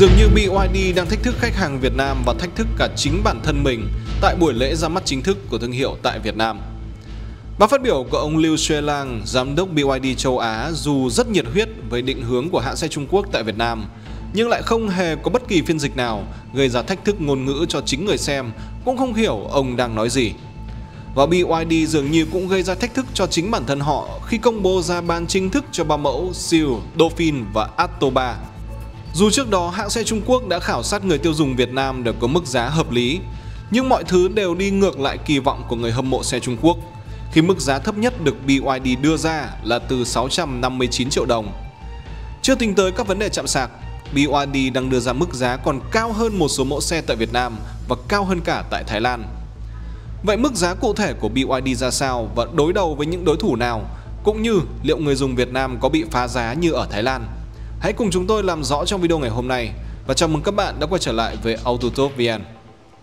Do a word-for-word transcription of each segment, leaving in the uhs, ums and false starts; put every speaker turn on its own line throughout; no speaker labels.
Dường như bê i đê đang thách thức khách hàng Việt Nam và thách thức cả chính bản thân mình tại buổi lễ ra mắt chính thức của thương hiệu tại Việt Nam. Bài phát biểu của ông Lưu Xuê Lang, giám đốc bê i đê châu Á, dù rất nhiệt huyết với định hướng của hãng xe Trung Quốc tại Việt Nam, nhưng lại không hề có bất kỳ phiên dịch nào, gây ra thách thức ngôn ngữ cho chính người xem, cũng không hiểu ông đang nói gì. Và bê i đê dường như cũng gây ra thách thức cho chính bản thân họ khi công bố giá bán chính thức cho ba mẫu Seal, Dolphin và Atto ba. Dù trước đó hãng xe Trung Quốc đã khảo sát người tiêu dùng Việt Nam để có mức giá hợp lý, nhưng mọi thứ đều đi ngược lại kỳ vọng của người hâm mộ xe Trung Quốc, khi mức giá thấp nhất được bê i đê đưa ra là từ sáu trăm năm mươi chín triệu đồng. Chưa tính tới các vấn đề chạm sạc, bê i đê đang đưa ra mức giá còn cao hơn một số mẫu xe tại Việt Nam và cao hơn cả tại Thái Lan. Vậy mức giá cụ thể của bê i đê ra sao và đối đầu với những đối thủ nào, cũng như liệu người dùng Việt Nam có bị phá giá như ở Thái Lan? Hãy cùng chúng tôi làm rõ trong video ngày hôm nay và chào mừng các bạn đã quay trở lại với AutoTop vê en.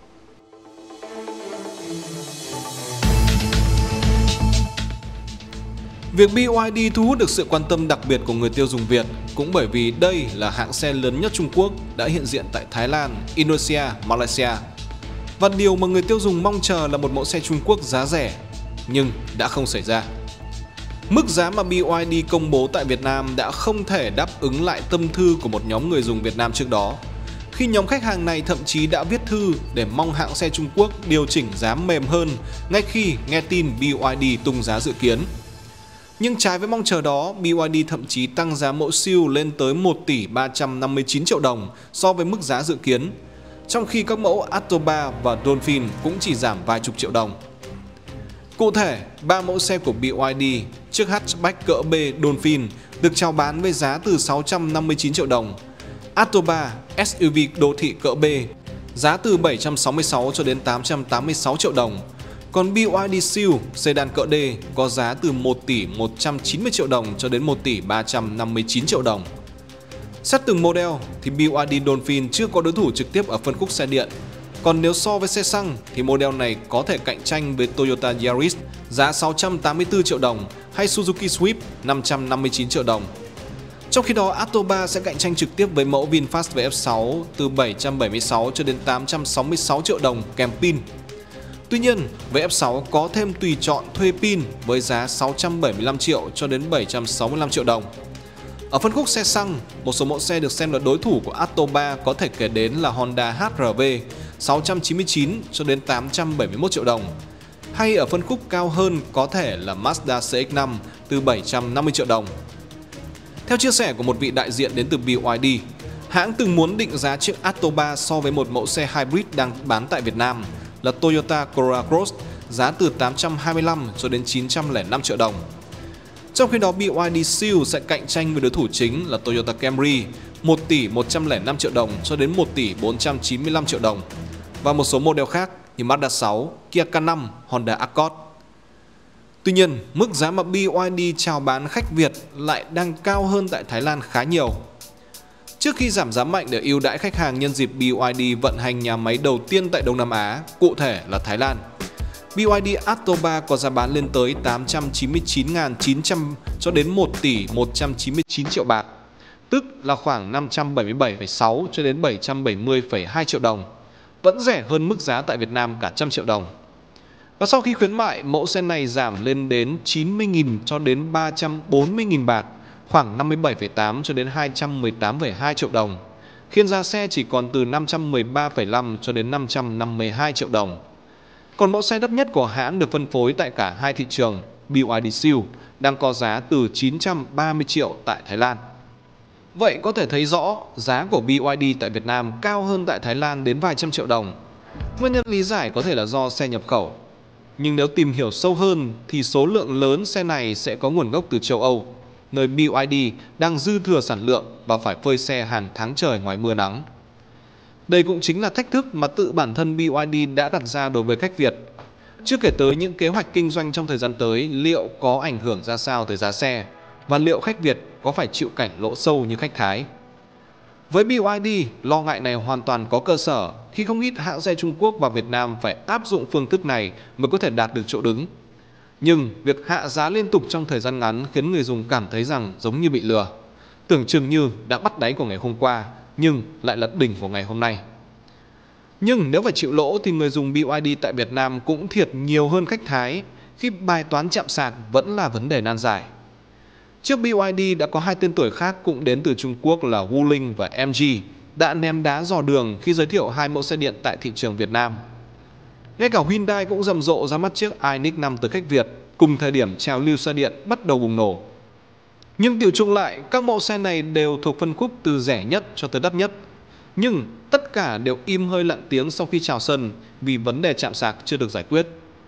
Việc bê i đê thu hút được sự quan tâm đặc biệt của người tiêu dùng Việt cũng bởi vì đây là hãng xe lớn nhất Trung Quốc đã hiện diện tại Thái Lan, Indonesia, Malaysia. Và điều mà người tiêu dùng mong chờ là một mẫu xe Trung Quốc giá rẻ, nhưng đã không xảy ra. Mức giá mà bê i đê công bố tại Việt Nam đã không thể đáp ứng lại tâm thư của một nhóm người dùng Việt Nam trước đó, khi nhóm khách hàng này thậm chí đã viết thư để mong hãng xe Trung Quốc điều chỉnh giá mềm hơn ngay khi nghe tin bê i đê tung giá dự kiến. Nhưng trái với mong chờ đó, bê i đê thậm chí tăng giá mẫu Seal lên tới một tỷ ba trăm năm mươi chín triệu đồng so với mức giá dự kiến, trong khi các mẫu Atto ba và Dolphin cũng chỉ giảm vài chục triệu đồng. Cụ thể, ba mẫu xe của bê i đê, chiếc hatchback cỡ B Dolphin được chào bán với giá từ sáu trăm năm mươi chín triệu đồng, Atto ba ét u vê đô thị cỡ B giá từ bảy trăm sáu mươi sáu cho đến tám trăm tám mươi sáu triệu đồng, còn bê i đê Seal sedan cỡ D có giá từ một tỷ một trăm chín mươi triệu đồng cho đến một tỷ ba trăm năm mươi chín triệu đồng. Xét từng model thì bê i đê Dolphin chưa có đối thủ trực tiếp ở phân khúc xe điện. Còn nếu so với xe xăng thì model này có thể cạnh tranh với Toyota Yaris giá sáu trăm tám mươi tư triệu đồng hay Suzuki Swift năm trăm năm mươi chín triệu đồng. Trong khi đó, Atto ba sẽ cạnh tranh trực tiếp với mẫu VinFast vê ép sáu từ bảy trăm bảy mươi sáu cho đến tám trăm sáu mươi sáu triệu đồng kèm pin. Tuy nhiên, vê ép sáu có thêm tùy chọn thuê pin với giá sáu trăm bảy mươi lăm triệu cho đến bảy trăm sáu mươi lăm triệu đồng. Ở phân khúc xe xăng, một số mẫu xe được xem là đối thủ của Atto ba có thể kể đến là Honda hát rờ vê sáu trăm chín mươi chín cho đến tám trăm bảy mươi mốt triệu đồng. Hay ở phân khúc cao hơn có thể là Mazda xê ích năm từ bảy trăm năm mươi triệu đồng. Theo chia sẻ của một vị đại diện đến từ bê i đê, hãng từng muốn định giá chiếc Atto ba so với một mẫu xe hybrid đang bán tại Việt Nam là Toyota Corolla Cross giá từ tám trăm hai mươi lăm cho đến chín trăm lẻ năm triệu đồng. Trong khi đó, bê i đê Seal sẽ cạnh tranh với đối thủ chính là Toyota Camry một tỷ một trăm lẻ năm triệu đồng cho đến một tỷ bốn trăm chín mươi lăm triệu đồng và một số model khác như Mazda sáu, Kia ca năm, Honda Accord. Tuy nhiên, mức giá mà bê i đê chào bán khách Việt lại đang cao hơn tại Thái Lan khá nhiều. Trước khi giảm giá mạnh để ưu đãi khách hàng nhân dịp bê i đê vận hành nhà máy đầu tiên tại Đông Nam Á, cụ thể là Thái Lan, bê i đê Atto ba có giá bán lên tới tám trăm chín mươi chín nghìn chín trăm cho đến một tỷ một trăm chín mươi chín triệu bạc, tức là khoảng năm trăm bảy mươi bảy phẩy sáu cho đến bảy trăm bảy mươi phẩy hai triệu đồng, vẫn rẻ hơn mức giá tại Việt Nam cả trăm triệu đồng. Và sau khi khuyến mại, mẫu xe này giảm lên đến chín mươi nghìn cho đến ba trăm bốn mươi nghìn bạc, khoảng năm mươi bảy phẩy tám cho đến hai trăm mười tám phẩy hai triệu đồng, khiến giá xe chỉ còn từ năm trăm mười ba phẩy năm cho đến năm trăm năm mươi hai triệu đồng. Còn mẫu xe đắt nhất của hãng được phân phối tại cả hai thị trường, bê i đê Seal, đang có giá từ chín trăm ba mươi triệu tại Thái Lan. Vậy có thể thấy rõ giá của bê i đê tại Việt Nam cao hơn tại Thái Lan đến vài trăm triệu đồng. Nguyên nhân lý giải có thể là do xe nhập khẩu. Nhưng nếu tìm hiểu sâu hơn thì số lượng lớn xe này sẽ có nguồn gốc từ châu Âu, nơi bê i đê đang dư thừa sản lượng và phải phơi xe hàng tháng trời ngoài mưa nắng. Đây cũng chính là thách thức mà tự bản thân bê i đê đã đặt ra đối với khách Việt. Chưa kể tới những kế hoạch kinh doanh trong thời gian tới liệu có ảnh hưởng ra sao tới giá xe và liệu khách Việt có phải chịu cảnh lỗ sâu như khách Thái. Với bê i đê, lo ngại này hoàn toàn có cơ sở khi không ít hãng xe Trung Quốc và Việt Nam phải áp dụng phương thức này mới có thể đạt được chỗ đứng. Nhưng việc hạ giá liên tục trong thời gian ngắn khiến người dùng cảm thấy rằng giống như bị lừa. Tưởng chừng như đã bắt đáy của ngày hôm qua nhưng lại là đỉnh của ngày hôm nay. Nhưng nếu phải chịu lỗ thì người dùng bê i đê tại Việt Nam cũng thiệt nhiều hơn khách Thái khi bài toán chạm sạc vẫn là vấn đề nan giải. Trước bê i đê đã có hai tên tuổi khác cũng đến từ Trung Quốc là Wuling và em giê đã ném đá dò đường khi giới thiệu hai mẫu xe điện tại thị trường Việt Nam. Ngay cả Hyundai cũng rầm rộ ra mắt chiếc iNiq năm tới khách Việt cùng thời điểm trào lưu xe điện bắt đầu bùng nổ. Nhưng tiểu chung lại, các mẫu xe này đều thuộc phân khúc từ rẻ nhất cho tới đắt nhất. Nhưng tất cả đều im hơi lặng tiếng sau khi chào sân vì vấn đề chạm sạc chưa được giải quyết.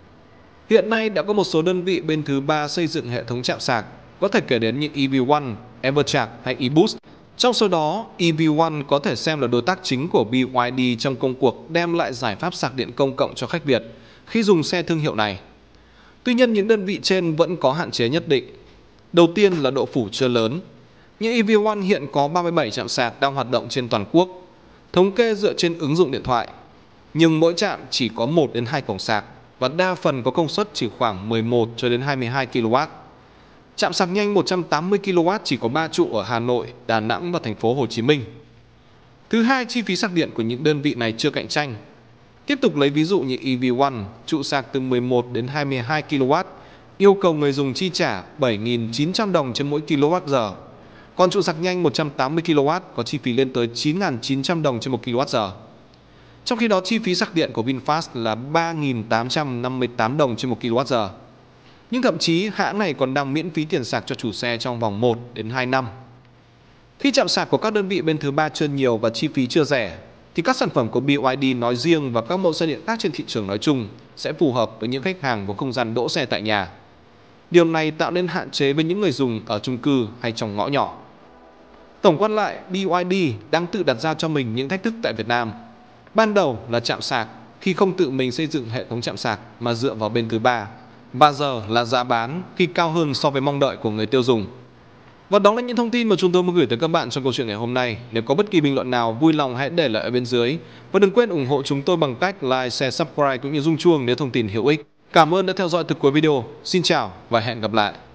Hiện nay đã có một số đơn vị bên thứ ba xây dựng hệ thống chạm sạc, có thể kể đến như e vê One, Evercharge hay eBoost. Trong số đó, e vê One có thể xem là đối tác chính của bê i đê trong công cuộc đem lại giải pháp sạc điện công cộng cho khách Việt khi dùng xe thương hiệu này. Tuy nhiên, những đơn vị trên vẫn có hạn chế nhất định. Đầu tiên là độ phủ chưa lớn. Như e vê One hiện có ba mươi bảy trạm sạc đang hoạt động trên toàn quốc, thống kê dựa trên ứng dụng điện thoại. Nhưng mỗi trạm chỉ có một đến hai cổng sạc và đa phần có công suất chỉ khoảng mười một cho đến hai mươi hai ki lô oát. Trạm sạc nhanh một trăm tám mươi ki lô oát chỉ có ba trụ ở Hà Nội, Đà Nẵng và thành phố Hồ Chí Minh. Thứ hai, chi phí sạc điện của những đơn vị này chưa cạnh tranh. Tiếp tục lấy ví dụ như e vê One, trụ sạc từ mười một đến hai mươi hai ki lô oát, yêu cầu người dùng chi trả bảy nghìn chín trăm đồng trên mỗi ki lô oát giờ. Còn trụ sạc nhanh một trăm tám mươi ki lô oát có chi phí lên tới chín nghìn chín trăm đồng trên một ki lô oát giờ. Trong khi đó, chi phí sạc điện của VinFast là ba nghìn tám trăm năm mươi tám đồng trên một ki lô oát giờ. Nhưng thậm chí hãng này còn đang miễn phí tiền sạc cho chủ xe trong vòng một đến hai năm. Khi chạm sạc của các đơn vị bên thứ ba chưa nhiều và chi phí chưa rẻ, thì các sản phẩm của bê i đê nói riêng và các mẫu xe điện khác trên thị trường nói chung sẽ phù hợp với những khách hàng có không gian đỗ xe tại nhà. Điều này tạo nên hạn chế với những người dùng ở chung cư hay trong ngõ nhỏ. Tổng quan lại, bê i đê đang tự đặt ra cho mình những thách thức tại Việt Nam. Ban đầu là chạm sạc khi không tự mình xây dựng hệ thống chạm sạc mà dựa vào bên thứ ba. Và giờ là giá bán khi cao hơn so với mong đợi của người tiêu dùng. Và đó là những thông tin mà chúng tôi muốn gửi tới các bạn trong câu chuyện ngày hôm nay. Nếu có bất kỳ bình luận nào, vui lòng hãy để lại ở bên dưới. Và đừng quên ủng hộ chúng tôi bằng cách like, share, subscribe cũng như rung chuông nếu thông tin hữu ích. Cảm ơn đã theo dõi từ cuối video. Xin chào và hẹn gặp lại.